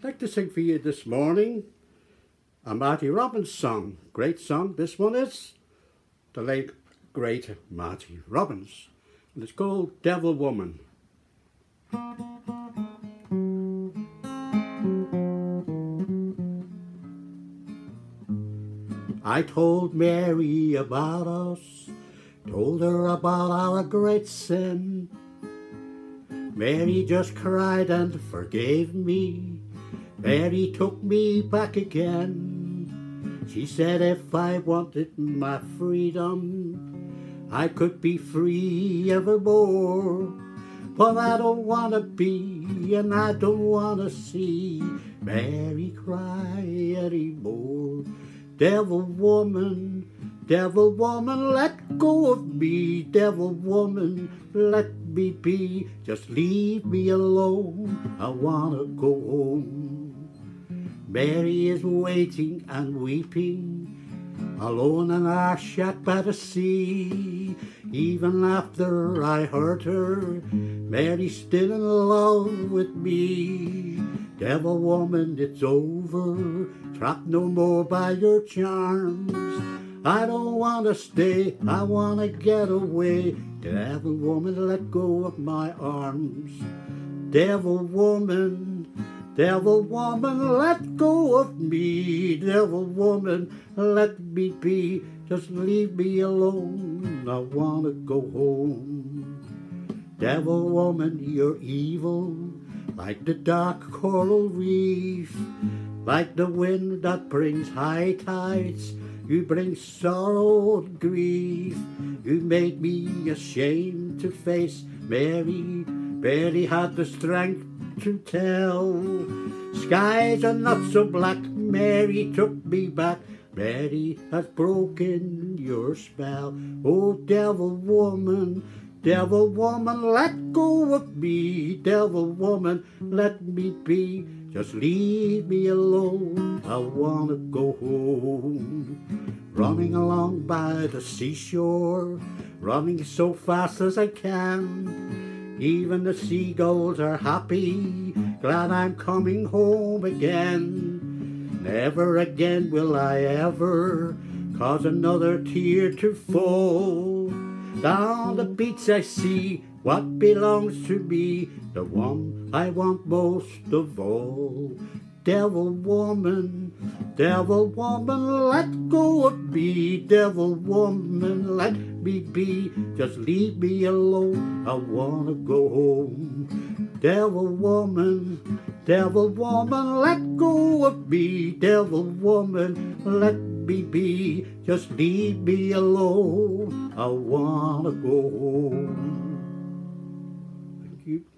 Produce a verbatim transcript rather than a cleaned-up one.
I'd like to sing for you this morning a Marty Robbins song. Great song this one is. The late great Marty Robbins. And it's called Devil Woman. I told Mary about us, told her about our great sin. Mary just cried and forgave me. Mary took me back again. She said if I wanted my freedom, I could be free evermore. But I don't want to be and I don't want to see Mary cry anymore. Devil woman, devil woman, let go of me. Devil woman, let me be. Just leave me alone, I want to go home. Mary is waiting and weeping, alone in our shack by the sea. Even after I hurt her, Mary's still in love with me. Devil woman, it's over, trapped no more by your charms. I don't want to stay, I want to get away. Devil woman, let go of my arms. Devil woman, devil woman, let go of me. Devil woman, let me be. Just leave me alone, I want to go home. Devil woman, you're evil, like the dark coral reef, like the wind that brings high tides. You bring sorrow and grief. You made me ashamed to face Mary, barely had the strength to tell. Skies are not so black, Mary took me back. Mary has broken your spell. Oh, devil woman, devil woman, let go of me. Devil woman, let me be. Just leave me alone, I want to go home. Running along by the seashore, running so fast as I can. Even the seagulls are happy, glad I'm coming home again. Never again will I ever cause another tear to fall. Down the beach I see what belongs to me, the one I want most of all. Devil woman, devil woman, let go of me. Devil woman, let me be. Just leave me alone, I want to go home. Devil woman, devil woman, let go of me. Devil woman, let me be. Just leave me alone, I want to go home. Thank you.